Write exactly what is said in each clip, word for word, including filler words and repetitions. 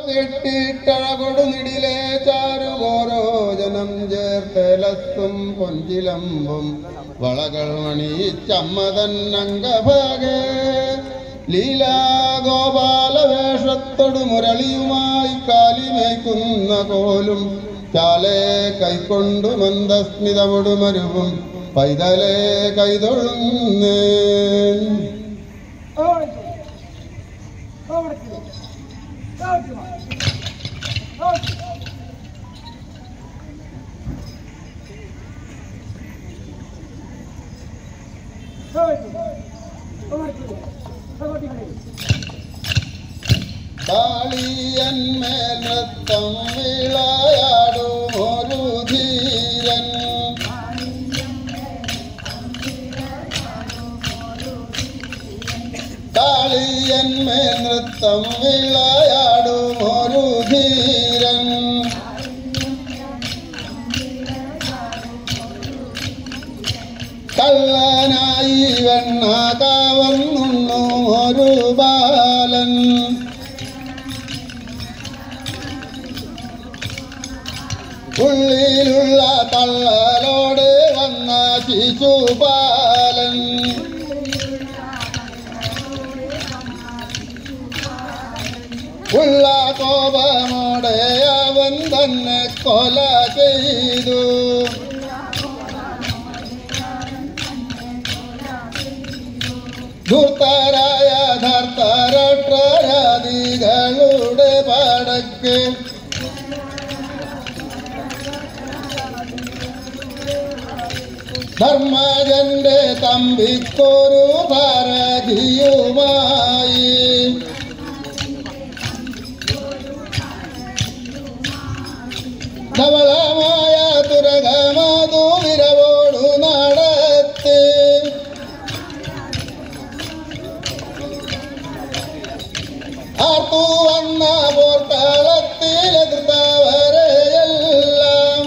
കിട്ടിട്ടഴകൊടുനിടിലെ ചാരുഗോരോജനം ചേർത്തലത്തും പൊഞ്ചിലമ്പും വളകൾ മണിച്ചമ്മതൻ അംഗഭാഗേ ലീലാഗോപാലവേഷത്തോടു മുരളിയുമായി കാലിമേക്കുന്ന കോലും ചാലേ കൈക്കൊണ്ടു മന്ദസ്മിതമൊടുമരുവും പൈതലേ കൈതൊഴുന്നേ. കാളിയന്മേൽ നൃത്തം വിളയാടും ഒരു ധീരൻ കാളിയന്മേൽ നൃത്തം വിളയാടും ഒരു ധീരൻ കള്ളനായി വെണ്ണ കവർന്നുണ്ണു ഒരു ബാലൻ ഉള്ളിലുള്ള തള്ളലോട് വന്ന ശിശുപാലൻ ഉള്ള കോപമോടെ അവൻ തന്നെ കൊല ചെയ്തു. ധൂർത്തരായ ധർത്തരാഷ്ട്രാദികളുടെ പടക്ക് ധർമ്മജന്റെ തമ്പിക്കൊരു ഭാരതിയുമായി ധവളമായ തുരകമതു വിരവോടു നടത്തി ആർത്തു വന്ന പോർക്കളത്തിലെതിർത്തവരെയെല്ലാം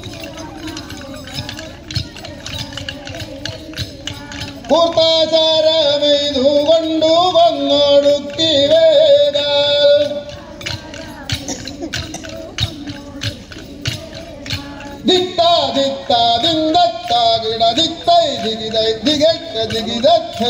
കൂർത്താചാരമെയ്തു കൊണ്ടു കൊന്നൊടുക്കി വേഗാൽ ദിത്ത ദിത്ത ദിന്തത്ത കിട ദിത്തൈ ദിഗിതൈ ദിഗൈ ദിഗിതൈ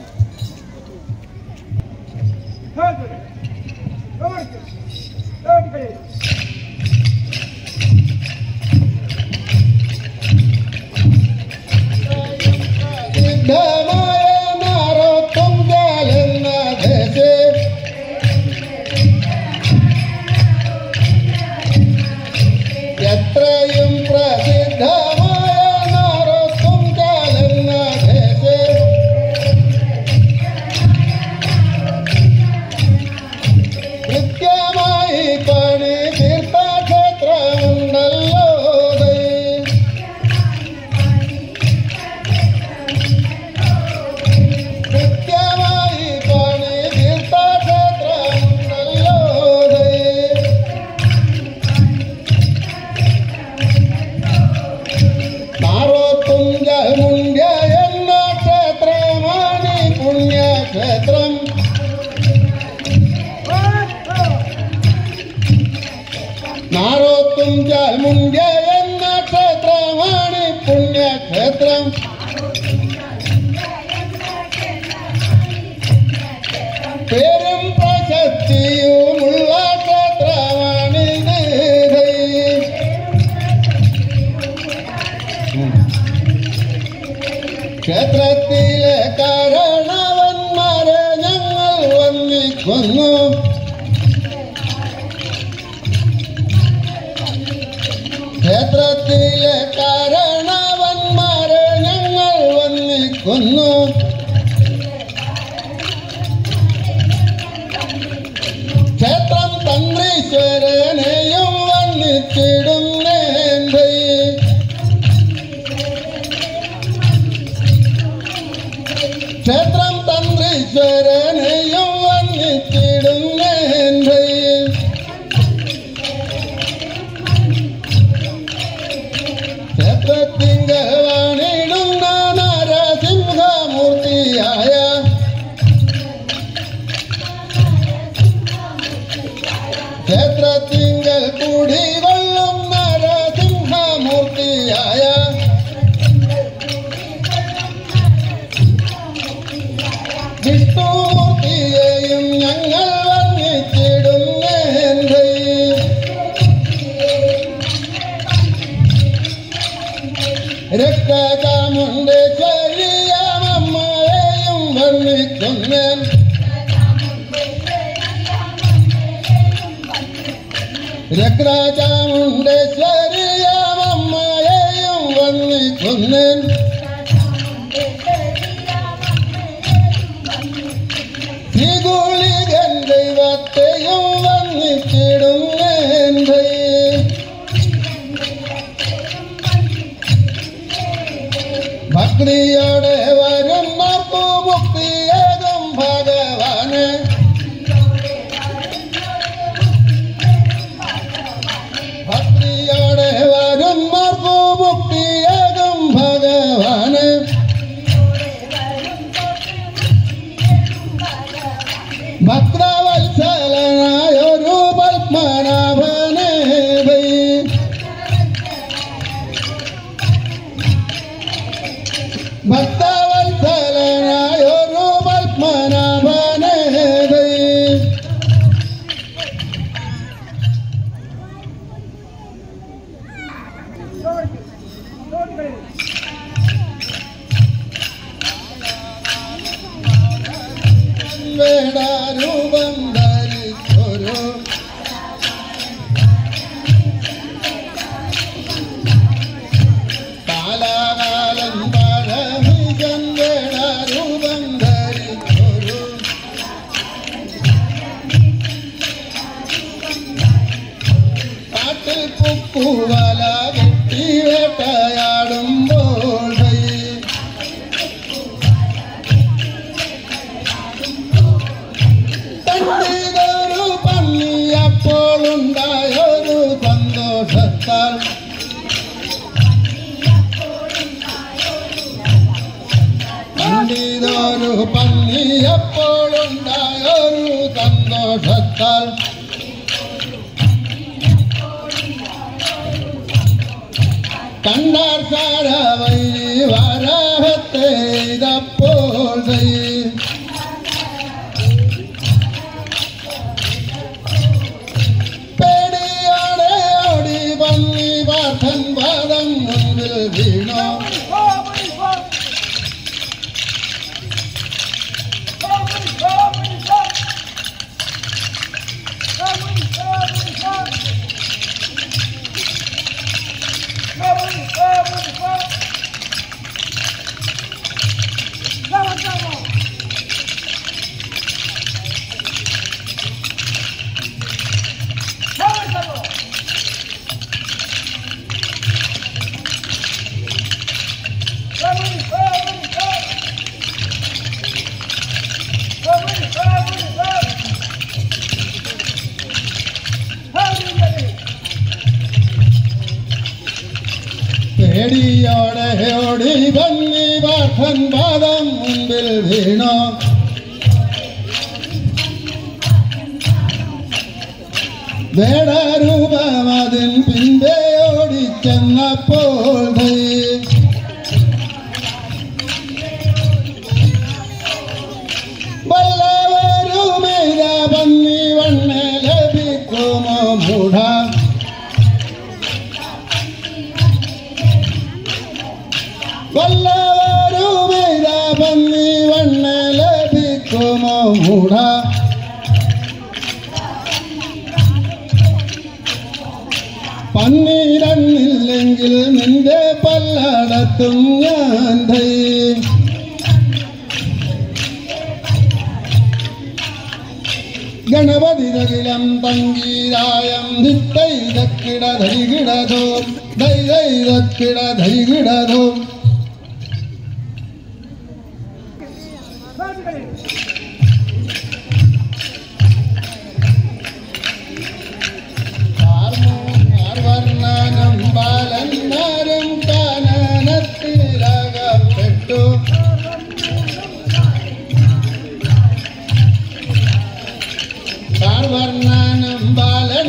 എത്രയും പ്രസിദ്ധമായ നാരത്തും കാലെന്ന ദേശേ കൃത്യമായി പണി തീർത്ഥക്ഷേത്രമുണ്ടല്ലോ. കൃത്യമായി പണി തീർത്ഥക്ഷേത്രമുണ്ടല്ലോ. നാരോത്തുംജമുണ്യ എന്ന ക്ഷേത്രമാണ് പുണ്യക്ഷേത്രം. നാരോത്തുംജമുണ്യ എന്ന ക്ഷേത്രമാണ് പുണ്യക്ഷേത്രം. പേരും പ്രശസ്തിയുമുള്ള ക്ഷേത്രമാണിത്. ക്ഷേത്രത്തിലെ കാരണവന്മാരെ ഞങ്ങൾ വന്ദിക്കുന്നു. ക്ഷേത്രത്തിലെ കാരണവന്മാരെ ഞങ്ങൾ വന്ദിക്കുന്നു. ക്ഷേത്രം തന്ത്രീശ്വരനെയും വന്ദിച്ചിടുന്നേ. ക്ഷേത്രം തന്ത്രീശ്വരനെയും വന്ദിച്ചിടുന്നേ. ക്ഷേത്രത്തിങ്കൽ വാണിടുന്ന നരസിംഹമൂർത്തിയായ ക്ഷേത്രത്തിങ്കൽ കുടികൊള്ളും നരസിംഹമൂർത്തിയായ വിഷ്ണുമൂർത്തിയെയും ഞങ്ങൾ വന്ദിച്ചിടുന്നേ. രക്തചാമുണ്ടേശ്വരിയാമമ്മയെയും വന്ദിക്കുന്നേൻ. രക്തചാമുണ്ടേശ്വരിയാമമ്മയെയും വന്ദിക്കുന്നേൻ. ശ്രീകുളികൻ ദൈവത്തെയും വന്ദിച്ചിടുന്നേൻ. ഭക്തിയോടെ വരുന്നവർക്കു മുക്തിയേകും ഭഗവാന്. ഭക്തിയോടെ വരുന്നവർക്കു മുക്തിയേകും ഭഗവാന്. ഭക്തവത്സലനായൊരു പത്മനാഭനെ ഭക്തവത്സലനായൊരു പത്മനാഭനെ വേടാരൂപം ധരിച്ചൊരു കാലാകാലം പരമികൻ വേടാരൂപം ധരിച്ചൊരു കാട്ടിൽ കുക്കുവല കെട്ടി വേട്ടയാടുമ്പോൾ തണ്ടിതൊരു പന്നിയപ്പോഴുണ്ടായൊരു സന്തോഷത്താൽ തണ്ടിതൊരു പന്നിയപ്പോഴുണ്ടായൊരു സന്തോഷത്താൽ കണ്ടാർ സാരവൈ വരാഹത്തെ ഇതപ്പോൾ പേടിയോടെ ഓടി പന്നി പാർത്ഥൻ പാദം മുൻപിൽ വീണോ. പേടിയോടെ ഓടി പന്നി പാർത്ഥൻ പാദം മുൻപിൽ വീണോ. വേടരൂപം അതിൻ പിൻപേ ഓടിച്ചെന്നപ്പോൾ വല്ലവരുമേത പന്നി വണ്ണ ലഭിക്കുമോ മൂഢ. വല്ലവരുമേത പന്നി വണ്ണ ലഭിക്കുമോ മൂഢ. പന്നീരന്നില്ലെങ്കിൽ നിന്റെ പല്ലടത്തും ഞാൻ ഗണപതി തകിലം തങ്കീരായം ധിത്തൈതക്കിട ധൈകിടതോ ധൈതൈതക്കിട ധൈകിടതോ. വർണ്ണനം ബാലന്മാരും കാനനത്തിലകപ്പെട്ടു. വർണ്ണനം ബാലൻ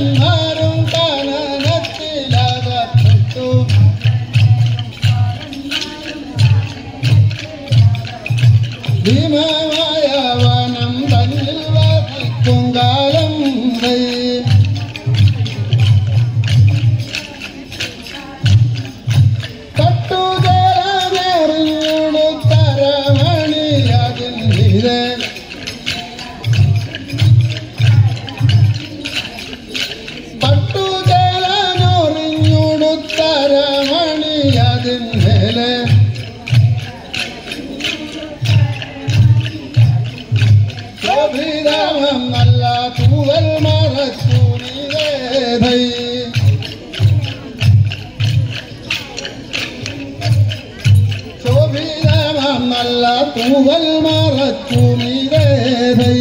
തൂവൽ മറച്ചു മീരേതൈ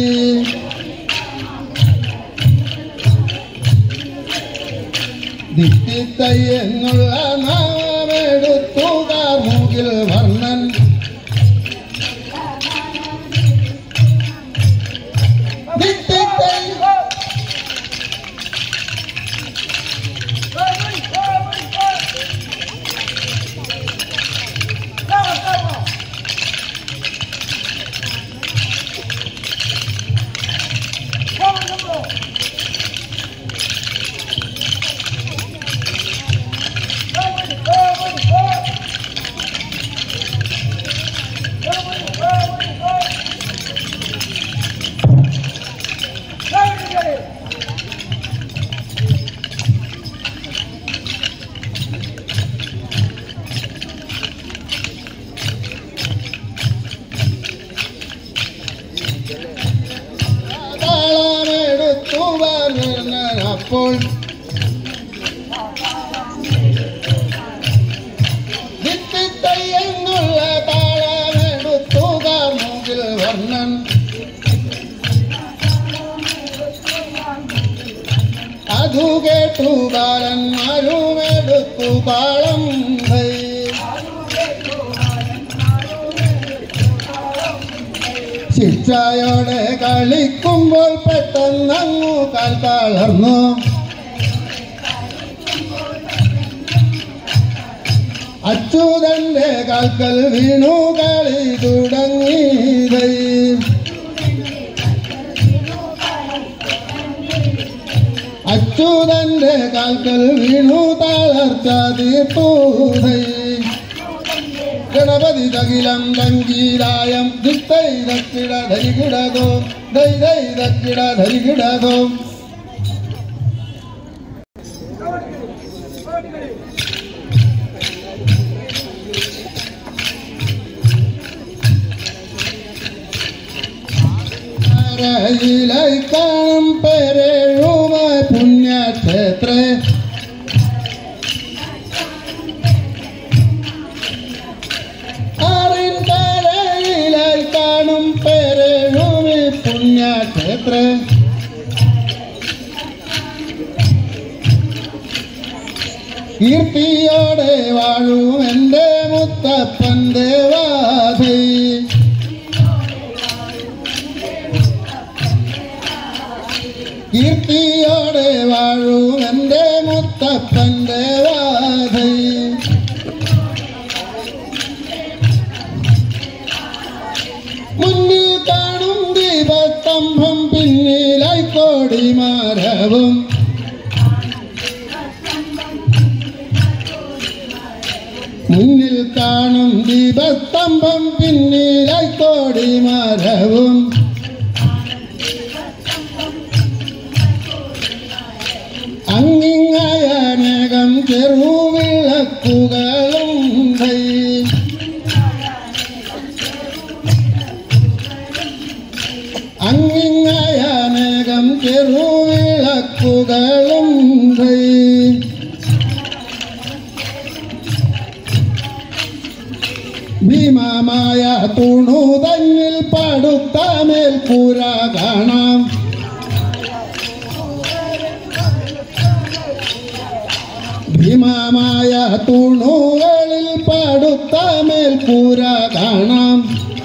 ദിത്തിത്തൈ എന്നുള്ള നാമെടുത്തു കാർമുകിൽ വർണ്ണൻ ദിത്തിത്തൈ അപ്പോൾ ദിത്തിത്തൈ എന്നുള്ള താളമെടുത്തു കാർമുകിൽ വർണ്ണൻ അതു കേട്ടു ബാലന്മാരുമെടുത്തു താളം കൈ ശിക്ഷയോടെ കളിക്കുമ്പോൾ പെട്ടെന്നങ്ങു കാൽ തളർന്നു അച്യുതന്റെ കാൽക്കൽ വീണു കളി തുടങ്ങി അച്യുതന്റെ കാൽക്കൽ വീണു തളർച്ച തീർത്തു ഗണപതി തകിലം ഗംഗീരായം ദിത്തൈ ദക്കിട ധരികിടതോ ദൈ ദൈ ദക്കിട ധരികിടതോ കാണും പേരേഴുമ പുണ്യക്ഷേത്ര പുണ്യക്ഷേത്ര കീർത്തിയോടെ വാഴും എൻ്റെ മുത്തപ്പൻ ദേവാധൈ കീർത്തിയോടെ വാഴും എൻ്റെ മുത്തപ്പൻ ദേവാധൈ മുന്നിൽ കാണും ദീപസ്തംഭം പിന്നിലായി കോടിമരവും മുന്നിൽ കാണും ദീപസ്തംഭം പിന്നിലായി കോടിമരവും അങ്ങിങ്ങായനേകം ചെറുവിളക്കുകളും അങ്ങിങ്ങായനേകം ചെറുവിളക്കുകളും ഭീമമായ തുണു തന്നിൽ പടുത്ത മേൽക്കൂര കാണാം ഭീമമായ തുണുകളിൽ പടുത്ത മേൽക്കൂര കാണാം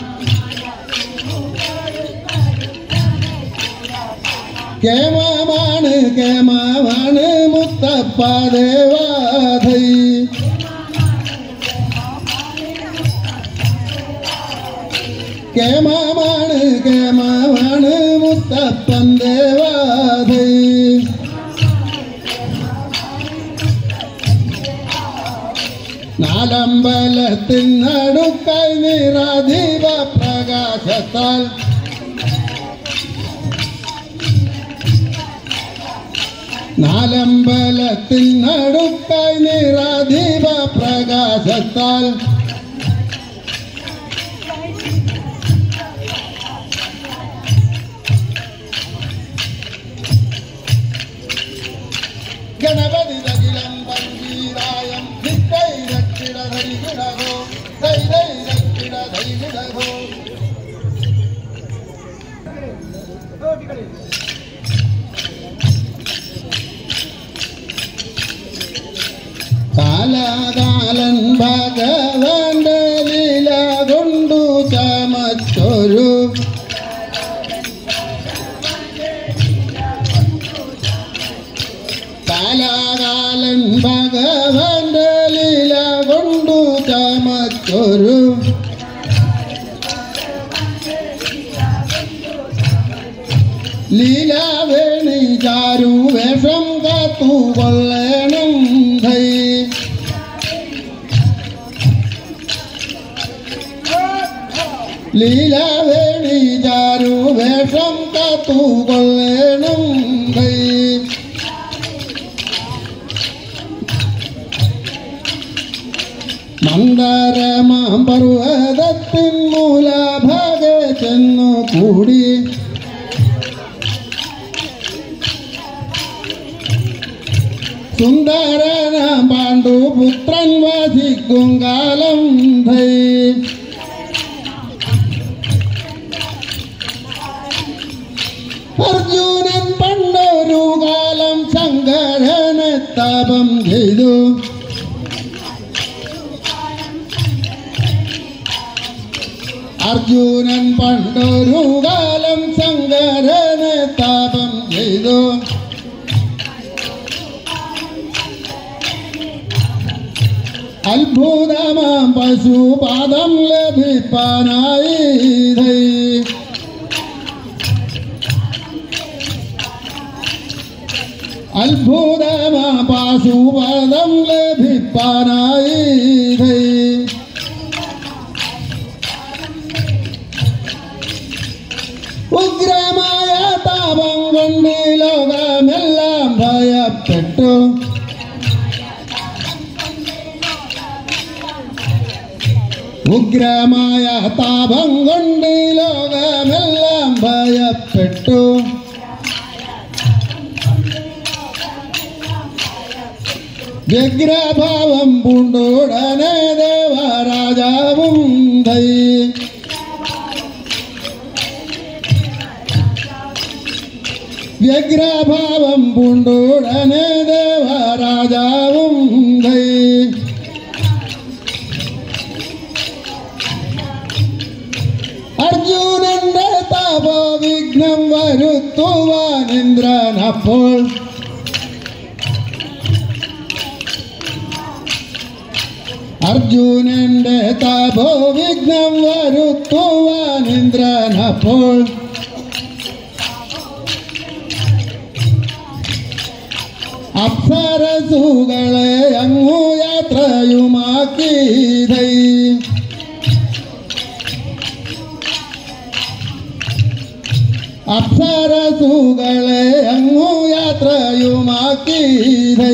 കേമമാണ് കേമമാണ് മുത്തപ്പ ദേവാധൈ കേമമാണ് കേമമാണ് മുത്തപ്പൻ ദേവാധൈ നാലമ്പലത്തിൽ നടുക്കായി നിറദീപ പ്രകാശത്താൽ നാലമ്പലത്തിൽ നടുക്കായി നിറദീപ പ്രകാശത്താൽ ഗണപതി തകിലം ഗംഭീരായം ദിത്തൈ ദക്കിട ധരികിടഹോ ദൈ ദൈ ദക്കിട ധരികിടഹോ കാലാകാലൻ ഭഗവാന്റെ ലീല കൊണ്ടു ചമച്ചൊരു കാലാകാലൻ ഭഗവാന്റെ ലീല കൊണ്ടു ചമച്ചൊരു ലീലാവേണി ചാരു വേഷം കാത്തു കൊള്ളണം ധൈ ലീലാവേണി ചാരു വേഷം കാത്തു കൊള്ളണം ധൈ മന്ദരമാം പർവ്വതത്തിൻ മൂലഭാഗെ ചെന്നു കൂടി സുന്ദരനാം പാണ്ഡുപുത്രൻ വസിക്കും കാലം ധൈ അർജുനൻ പണ്ടൊരു കാലം ശങ്കരനെ താപം ചെയ്തു അർജുനൻ പണ്ടൊരു കാലം ശങ്കരനെ താപം ചെയ്തു അത്ഭുതമാം പശുപാദം ലഭിപ്പാനായി ധൈ അത്ഭുതമാം പശുപാദം ലഭിപ്പാനായി ധൈ ഉഗ്രമായ താപം കൊണ്ട് ലോകമെല്ലാം ഭയപ്പെട്ടു ഉഗ്രമായ താപം കൊണ്ട് ലോകമെല്ലാം ഭയപ്പെട്ടു വ്യഗ്രഭാവം പൂണ്ടോടനെ ദേവരാജാവും ധൈ വ്യഗ്രഭാവം പൂണ്ടോടനെ ദേവരാജാവും ധൈ അർജുനന്റെ താപവിഘ്നം വരുത്തുവാൻ ഇന്ദ്രൻ അപ്പോൾ അർജുനന്റെ താപവിഘ്നം വരുത്തുവാൻ ഇന്ദ്രൻ അപ്പോൾ അപ്സരസുകളെ അങ്ങു യാത്രയുമാക്കി ധൈ അപ്സരസുകളെ അങ്ങു യാത്രയുമാക്കി ധൈ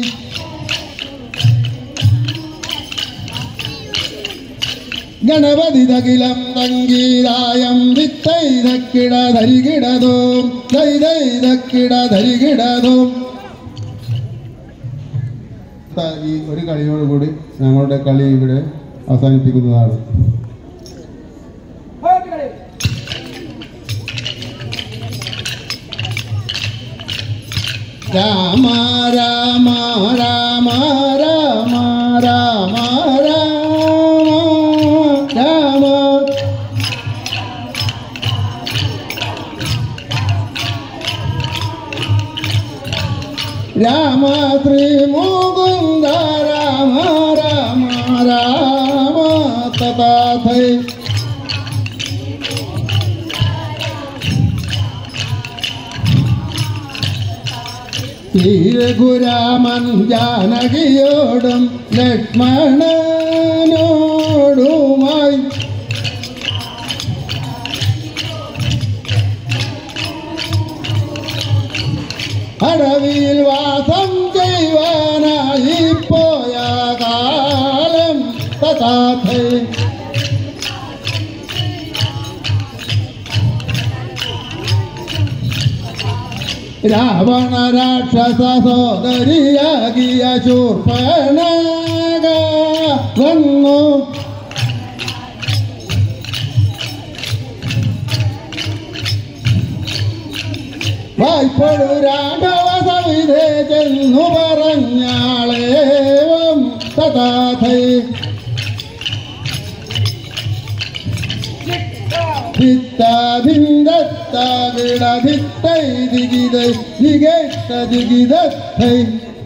ഗണപതി തകിലം തങ്കീരായം വിത്തൈതക്കിട ധരികിടതോ ദൈതൈതക്കിട ധരികിടതോ. ഈ ഒരു കളിയോടുകൂടി ഞങ്ങളുടെ കളി ഇവിടെ അവസാനിപ്പിക്കുന്നതാണ്. രാമ രാമ രാമ രാമ രാമ രാമ രാമ ശ്രീ മുകുന്ദ രാമ രാമ രാമ തഥാഥൈ. രഘുരാമൻ ജാനകിയോടും ലക്ഷ്മണനോടുമായി അടവിയിൽ വാസം ചെയ്യുവാനായി പോയ കാലം തഥാഥൈ. രാവണ രാക്ഷസ സോദരിയാകിയ ശൂർപ്പണഖ വന്നു വായ്പൊടു രാഘവ സവിധേ ചെന്നു പറഞ്ഞാളേവം ധിത്താ ധിന്തത്താ വിട ധിത്തൈ ദിഗിതൈ ദിഗേത്ത ദിഗിതത്തൈ